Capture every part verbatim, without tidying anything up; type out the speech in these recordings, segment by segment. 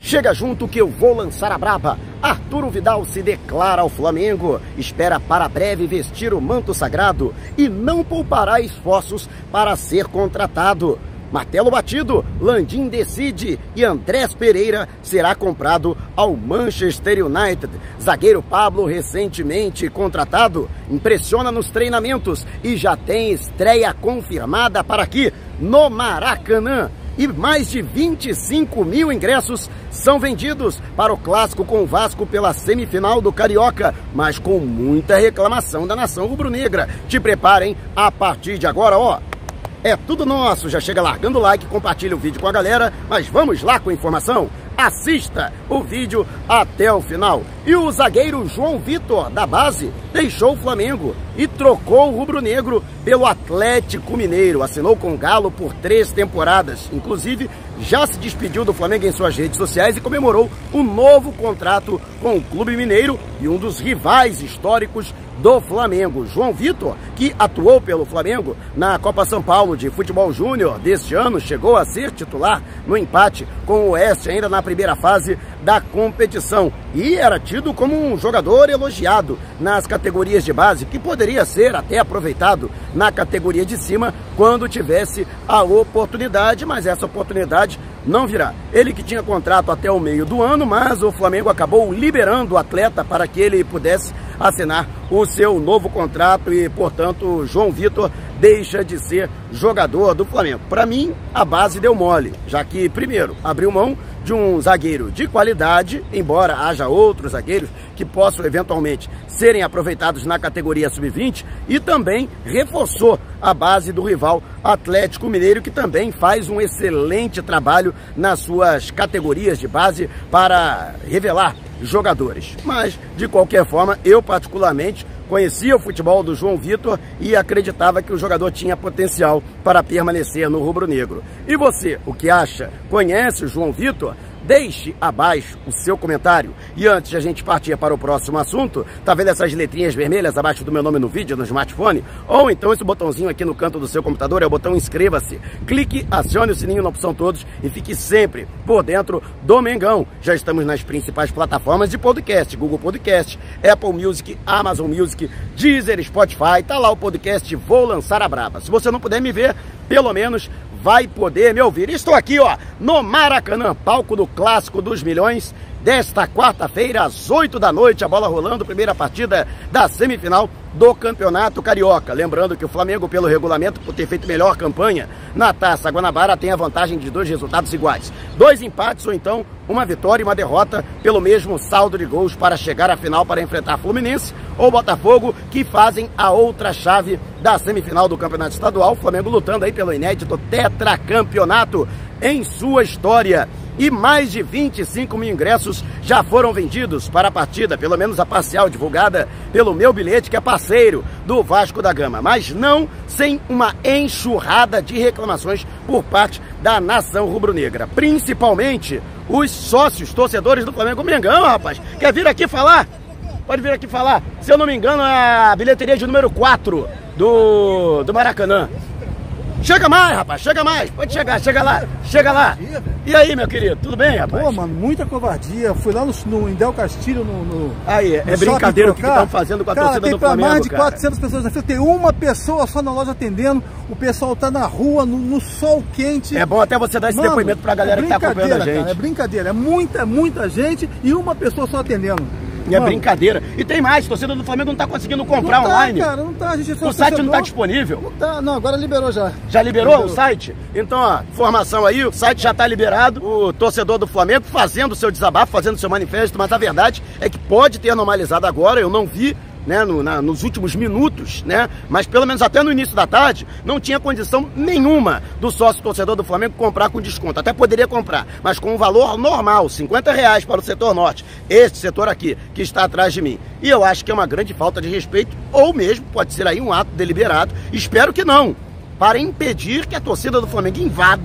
Chega junto que eu vou lançar a braba. Arturo Vidal se declara ao Flamengo, espera para breve vestir o manto sagrado e não poupará esforços para ser contratado. Martelo batido, Landim decide e Andrés Pereira será comprado ao Manchester United. Zagueiro Pablo, recentemente contratado, impressiona nos treinamentos e já tem estreia confirmada para aqui no Maracanã. E mais de vinte e cinco mil ingressos são vendidos para o clássico com o Vasco pela semifinal do Carioca, mas com muita reclamação da nação rubro-negra. Te preparem a partir de agora, ó. É tudo nosso, já chega largando o like, compartilha o vídeo com a galera, mas vamos lá com a informação? Assista o vídeo até o final. E o zagueiro João Vitor, da base, deixou o Flamengo e trocou o rubro-negro pelo Atlético Mineiro. Assinou com o Galo por três temporadas. Inclusive, já se despediu do Flamengo em suas redes sociais e comemorou um novo contrato com o Clube Mineiro e um dos rivais históricos do Flamengo. João Vitor, que atuou pelo Flamengo na Copa São Paulo de Futebol Júnior deste ano, chegou a ser titular no empate com o Oeste ainda na primeira fase da competição e era tido como um jogador elogiado nas categorias de base, que poderia ser até aproveitado na categoria de cima quando tivesse a oportunidade, mas essa oportunidade não virá. Ele que tinha contrato até o meio do ano, mas o Flamengo acabou liberando o atleta para que ele pudesse assinar o seu novo contrato e, portanto, João Vitor deixa de ser jogador do Flamengo. Para mim, a base deu mole, já que, primeiro, abriu mão de um zagueiro de qualidade, embora haja outros zagueiros que possam eventualmente serem aproveitados na categoria sub vinte, e também reforçou a base do rival Atlético Mineiro, que também faz um excelente trabalho nas suas categorias de base para revelar jogadores. Mas, de qualquer forma, eu particularmente conhecia o futebol do João Vitor e acreditava que o jogador tinha potencial para permanecer no rubro-negro. E você, o que acha? Conhece o João Vitor? Deixe abaixo o seu comentário. E antes de a gente partir para o próximo assunto, tá vendo essas letrinhas vermelhas abaixo do meu nome no vídeo, no smartphone? Ou então esse botãozinho aqui no canto do seu computador é o botão inscreva-se. Clique, acione o sininho na opção todos e fique sempre por dentro do Mengão. Já estamos nas principais plataformas de podcast, Google Podcast, Apple Music, Amazon Music, Deezer, Spotify. Tá lá o podcast Vou Lançar a Braba. Se você não puder me ver, pelo menos vai poder me ouvir. Estou aqui, ó, no Maracanã, palco do Clássico dos Milhões, desta quarta-feira, às oito da noite, a bola rolando, primeira partida da semifinal do Campeonato Carioca. Lembrando que o Flamengo, pelo regulamento, por ter feito melhor campanha na Taça Guanabara, tem a vantagem de dois resultados iguais. Dois empates ou então uma vitória e uma derrota pelo mesmo saldo de gols para chegar à final para enfrentar Fluminense ou Botafogo, que fazem a outra chave da semifinal do Campeonato Estadual. O Flamengo lutando aí pelo inédito tetracampeonato em sua história. E mais de vinte e cinco mil ingressos já foram vendidos para a partida, pelo menos a parcial divulgada pelo Meu Bilhete, que é parceiro do Vasco da Gama, mas não sem uma enxurrada de reclamações por parte da nação rubro-negra, principalmente os sócios, torcedores do Flamengo. Mengão, rapaz, quer vir aqui falar? Pode vir aqui falar. Se eu não me engano, é a bilheteria de número quatro do, do Maracanã. Chega mais, rapaz, chega mais. Pode chegar, chega lá, chega lá. E aí, meu querido, tudo bem, rapaz? Pô, mano, muita covardia. Fui lá no, no Indel Castilho, no, no... Aí, é no brincadeira o que estão fazendo com a cara, torcida do Flamengo, cara. Mais de cara. quatrocentas pessoas na fila, tem uma pessoa só na loja atendendo, o pessoal tá na rua, no, no sol quente. É bom até você dar esse mano, depoimento pra galera é que tá acompanhando a gente. Cara, é brincadeira, é muita, muita gente e uma pessoa só atendendo. E é brincadeira. E tem mais, a torcida do Flamengo não tá conseguindo comprar não tá, online. Cara, não tá, a gente é só o site não tá disponível. Não tá, não, agora liberou já. Já liberou, liberou o site? Então, ó, informação aí, o site já tá liberado. O torcedor do Flamengo fazendo o seu desabafo, fazendo o seu manifesto, mas a verdade é que pode ter normalizado agora, eu não vi, né, no, na, nos últimos minutos, né, mas pelo menos até no início da tarde, não tinha condição nenhuma do sócio torcedor do Flamengo comprar com desconto. Até poderia comprar, mas com um valor normal, cinquenta reais para o setor norte, este setor aqui, que está atrás de mim. E eu acho que é uma grande falta de respeito, ou mesmo pode ser aí um ato deliberado, espero que não, para impedir que a torcida do Flamengo invada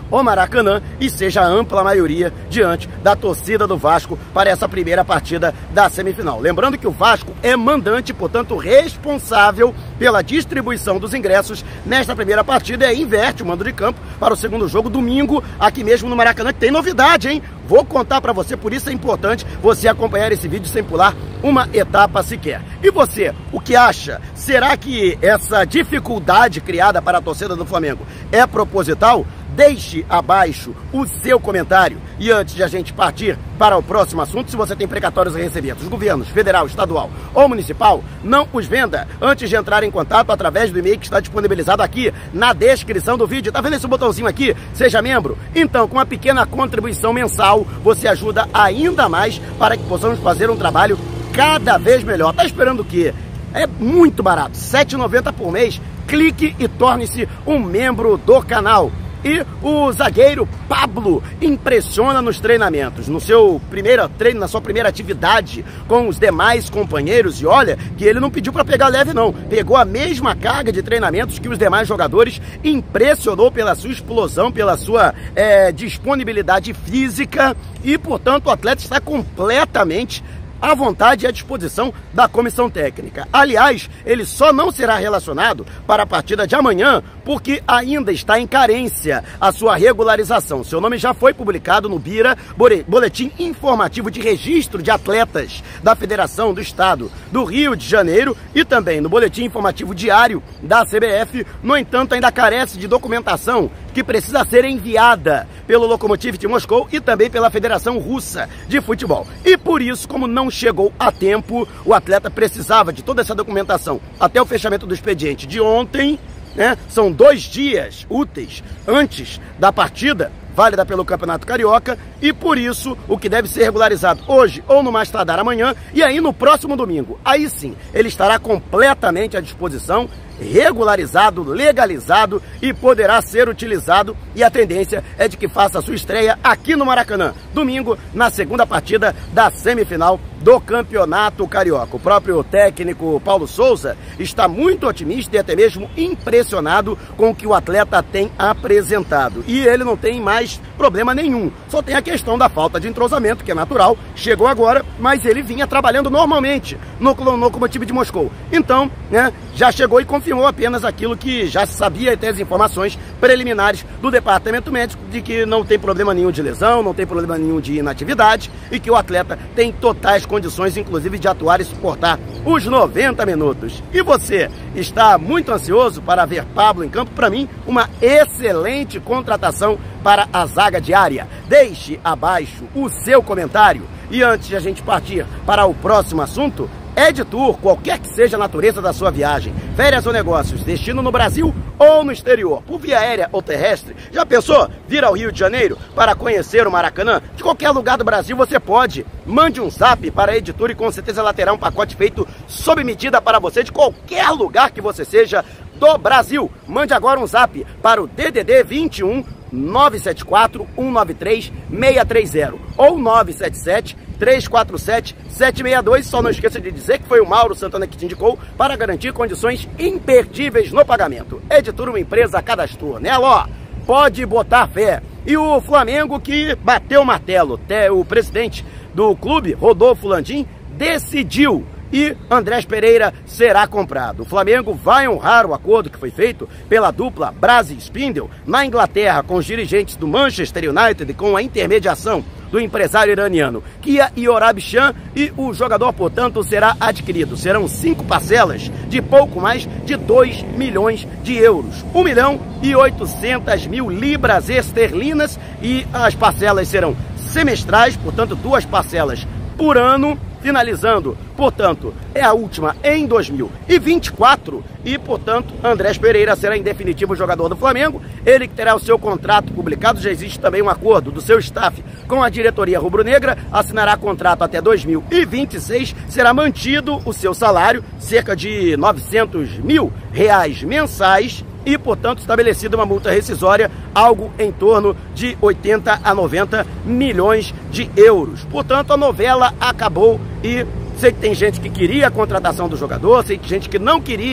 o Maracanã e seja a ampla maioria diante da torcida do Vasco para essa primeira partida da semifinal. Lembrando que o Vasco é mandante, portanto responsável pela distribuição dos ingressos nesta primeira partida e inverte o mando de campo para o segundo jogo domingo aqui mesmo no Maracanã, que tem novidade, hein? Vou contar para você, por isso é importante você acompanhar esse vídeo sem pular uma etapa sequer. E você, o que acha? Será que essa dificuldade criada para a torcida do Flamengo é proposital? Deixe abaixo o seu comentário. E antes de a gente partir para o próximo assunto, se você tem precatórios a receber dos governos federal, estadual ou municipal, não os venda antes de entrar em contato através do e-mail que está disponibilizado aqui na descrição do vídeo. Tá vendo esse botãozinho aqui? Seja membro. Então, com uma pequena contribuição mensal, você ajuda ainda mais para que possamos fazer um trabalho cada vez melhor. Tá esperando o quê? É muito barato, sete reais e noventa centavos por mês. Clique e torne-se um membro do canal. E o zagueiro Pablo impressiona nos treinamentos, no seu primeiro treino, na sua primeira atividade com os demais companheiros. E olha que ele não pediu para pegar leve não, pegou a mesma carga de treinamentos que os demais jogadores, impressionou pela sua explosão, pela sua é, disponibilidade física e, portanto, o atleta está completamente à vontade e à disposição da comissão técnica. Aliás, ele só não será relacionado para a partida de amanhã porque ainda está em carência a sua regularização. Seu nome já foi publicado no BIRA, Boletim Informativo de Registro de Atletas da Federação do Estado do Rio de Janeiro e também no Boletim Informativo Diário da C B F. No entanto, ainda carece de documentação que precisa ser enviada pelo Lokomotiv de Moscou e também pela Federação Russa de Futebol. E por isso, como não chegou a tempo, o atleta precisava de toda essa documentação até o fechamento do expediente de ontem, né? São dois dias úteis antes da partida válida pelo Campeonato Carioca e por isso o que deve ser regularizado hoje ou no mais tardar amanhã e aí no próximo domingo. Aí sim, ele estará completamente à disposição, regularizado, legalizado e poderá ser utilizado e a tendência é de que faça a sua estreia aqui no Maracanã, domingo, na segunda partida da semifinal do Campeonato Carioca. O próprio técnico Paulo Souza está muito otimista e até mesmo impressionado com o que o atleta tem apresentado. E ele não tem mais problema nenhum, só tem a questão da falta de entrosamento, que é natural, chegou agora, mas ele vinha trabalhando normalmente no Lokomotiv de Moscou. Então, né, já chegou e confirmou apenas aquilo que já se sabia e tem as informações preliminares do departamento médico de que não tem problema nenhum de lesão, não tem problema nenhum de inatividade e que o atleta tem totais condições, inclusive, de atuar e suportar os noventa minutos. E você está muito ansioso para ver Pablo em campo? Para mim, uma excelente contratação para a zaga diária. Deixe abaixo o seu comentário. E antes de a gente partir para o próximo assunto, EdTour, qualquer que seja a natureza da sua viagem, férias ou negócios, destino no Brasil ou no exterior, por via aérea ou terrestre, já pensou vir ao Rio de Janeiro para conhecer o Maracanã? De qualquer lugar do Brasil você pode. Mande um zap para a EdTour e com certeza ela terá um pacote feito sob medida para você de qualquer lugar que você seja do Brasil. Mande agora um zap para o D D D vinte e um, nove sete quatro, um nove três, seis três zero ou nove sete sete, três quatro sete, sete seis dois. Só não esqueça de dizer que foi o Mauro Santana que te indicou para garantir condições imperdíveis no pagamento. EdTour, uma empresa cadastrou nela, ó, pode botar fé. E o Flamengo que bateu o martelo, até o presidente do clube, Rodolfo Landim, decidiu e Andrés Pereira será comprado. O Flamengo vai honrar o acordo que foi feito pela dupla Braz e Spindle na Inglaterra com os dirigentes do Manchester United com a intermediação do empresário iraniano Kia Iorabshan e o jogador, portanto, será adquirido. Serão cinco parcelas de pouco mais de dois milhões de euros. um milhão e oitocentas mil libras esterlinas e as parcelas serão semestrais, portanto, duas parcelas por ano, finalizando, portanto, é a última em dois mil e vinte e quatro e, portanto, Andrés Pereira será em definitivo jogador do Flamengo, ele que terá o seu contrato publicado, já existe também um acordo do seu staff com a diretoria rubro-negra, assinará contrato até dois mil e vinte e seis, será mantido o seu salário, cerca de novecentos mil reais mensais, e, portanto, estabelecida uma multa rescisória, algo em torno de oitenta a noventa milhões de euros. Portanto, a novela acabou e sei que tem gente que queria a contratação do jogador, sei que gente que não queria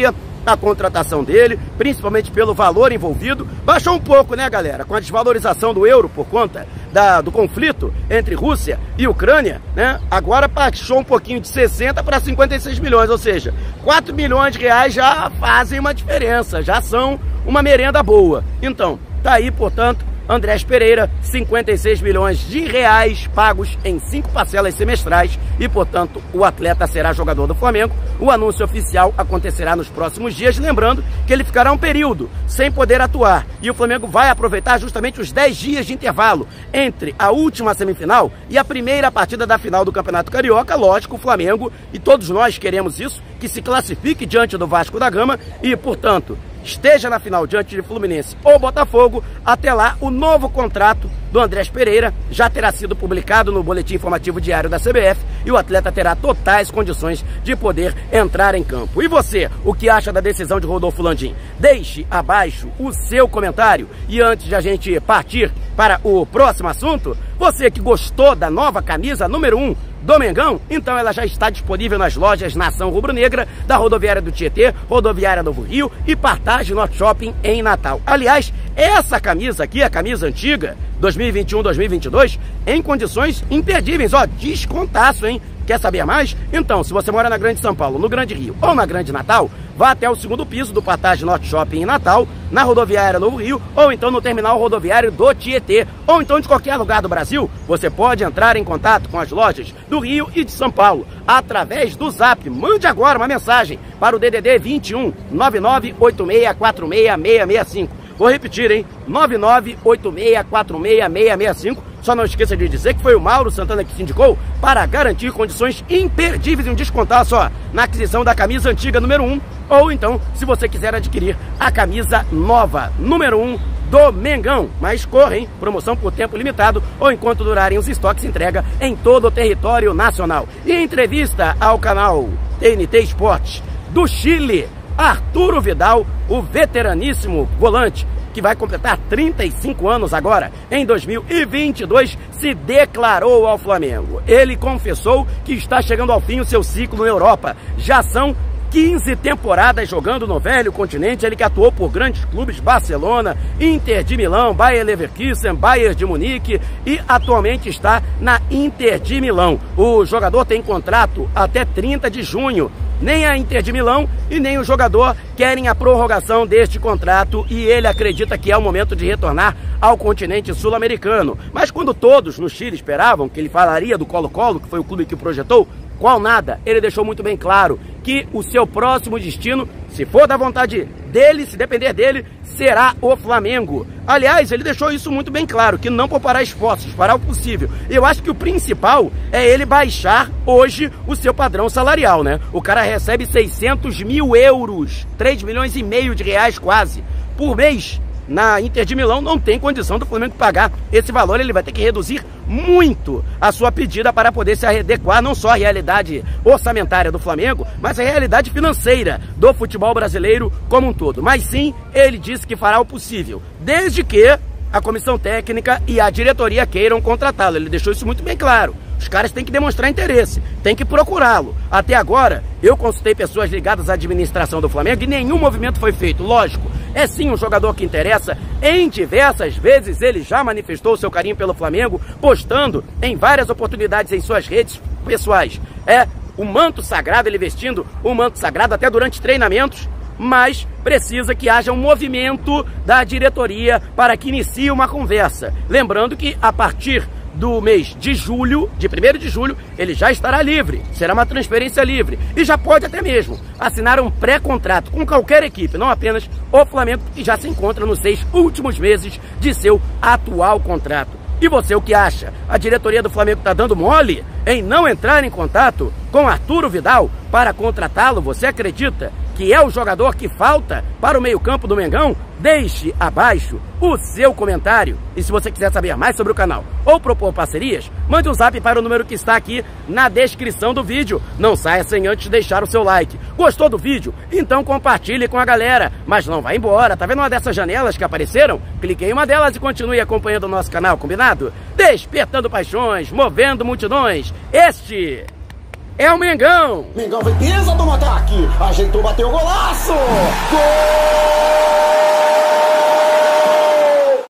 a contratação dele, principalmente pelo valor envolvido. Baixou um pouco, né, galera? Com a desvalorização do euro por conta da, do conflito entre Rússia e Ucrânia, né? Agora baixou um pouquinho de sessenta para cinquenta e seis milhões, ou seja, quatro milhões de reais já fazem uma diferença, já são uma merenda boa. Então, tá aí, portanto, Andrés Pereira, cinquenta e seis milhões de reais pagos em cinco parcelas semestrais e, portanto, o atleta será jogador do Flamengo. O anúncio oficial acontecerá nos próximos dias, lembrando que ele ficará um período sem poder atuar e o Flamengo vai aproveitar justamente os dez dias de intervalo entre a última semifinal e a primeira partida da final do Campeonato Carioca. Lógico, o Flamengo, e todos nós queremos isso, que se classifique diante do Vasco da Gama e, portanto, esteja na final diante de Fluminense ou Botafogo. Até lá, o novo contrato do Andrés Pereira já terá sido publicado no Boletim Informativo Diário da C B F e o atleta terá totais condições de poder entrar em campo. E você, o que acha da decisão de Rodolfo Landim? Deixe abaixo o seu comentário. E antes de a gente partir para o próximo assunto, você que gostou da nova camisa número um do Mengão, então ela já está disponível nas lojas Nação Rubro-Negra, da Rodoviária do Tietê, Rodoviária Novo Rio e Partage Norte Shopping em Natal. Aliás, essa camisa aqui, a camisa antiga, dois mil e vinte e um, dois mil e vinte e dois, em condições imperdíveis, ó, descontaço, hein? Quer saber mais? Então, se você mora na Grande São Paulo, no Grande Rio ou na Grande Natal, vá até o segundo piso do Partage Norte Shopping em Natal, na Rodoviária Novo Rio, ou então no Terminal Rodoviário do Tietê, ou então de qualquer lugar do Brasil. Você pode entrar em contato com as lojas do Rio e de São Paulo, através do Zap. Mande agora uma mensagem para o D D D vinte e um, nove nove oito seis quatro seis seis seis cinco. Vou repetir, hein? nove nove oito seis quatro seis seis seis cinco. Só não esqueça de dizer que foi o Mauro Santana que se indicou para garantir condições imperdíveis e um descontar só na aquisição da camisa antiga número um, ou então, se você quiser adquirir a camisa nova número um do Mengão. Mas corre, hein? Promoção por tempo limitado ou enquanto durarem os estoques, entrega em todo o território nacional. E em entrevista ao canal T N T Esportes do Chile, Arturo Vidal, o veteraníssimo volante, que vai completar trinta e cinco anos agora, em dois mil e vinte e dois, se declarou ao Flamengo. Ele confessou que está chegando ao fim o seu ciclo na Europa. Já são quinze temporadas jogando no velho continente, ele que atuou por grandes clubes, Barcelona, Inter de Milão, Bayer Leverkusen, Bayern de Munique e atualmente está na Inter de Milão. O jogador tem contrato até trinta de junho. Nem a Inter de Milão e nem o jogador querem a prorrogação deste contrato e ele acredita que é o momento de retornar ao continente sul-americano. Mas quando todos no Chile esperavam que ele falaria do Colo-Colo, que foi o clube que o projetou, qual nada, ele deixou muito bem claro que o seu próximo destino, se for da vontade dele, se depender dele, será o Flamengo. Aliás, ele deixou isso muito bem claro, que não poupará esforços, fará o possível. Eu acho que o principal é ele baixar hoje o seu padrão salarial, né? O cara recebe seiscentos mil euros, três milhões e meio de reais quase, por mês. Na Inter de Milão não tem condição do Flamengo pagar esse valor, ele vai ter que reduzir muito a sua pedida para poder se adequar não só à realidade orçamentária do Flamengo, mas à realidade financeira do futebol brasileiro como um todo. Mas sim, ele disse que fará o possível, desde que a comissão técnica e a diretoria queiram contratá-lo. Ele deixou isso muito bem claro. Os caras têm que demonstrar interesse, têm que procurá-lo. Até agora, eu consultei pessoas ligadas à administração do Flamengo e nenhum movimento foi feito. Lógico, é sim um jogador que interessa. Em diversas vezes ele já manifestou seu carinho pelo Flamengo, postando em várias oportunidades em suas redes pessoais. É o manto sagrado, ele vestindo o manto sagrado até durante treinamentos, mas precisa que haja um movimento da diretoria para que inicie uma conversa. Lembrando que a partir do mês de julho, de primeiro de julho, ele já estará livre, será uma transferência livre e já pode até mesmo assinar um pré-contrato com qualquer equipe, não apenas o Flamengo, que já se encontra nos seis últimos meses de seu atual contrato. E você, o que acha? A diretoria do Flamengo está dando mole em não entrar em contato com Arturo Vidal para contratá-lo? Você acredita que é o jogador que falta para o meio-campo do Mengão? Deixe abaixo o seu comentário. E se você quiser saber mais sobre o canal ou propor parcerias, mande um zap para o número que está aqui na descrição do vídeo. Não saia sem antes deixar o seu like. Gostou do vídeo? Então compartilhe com a galera. Mas não vá embora. Tá vendo uma dessas janelas que apareceram? Clique em uma delas e continue acompanhando o nosso canal, combinado? Despertando paixões, movendo multidões. Este é o Mengão. Mengão foi pesa do ataque, ajeitou, bateu o golaço. Gol!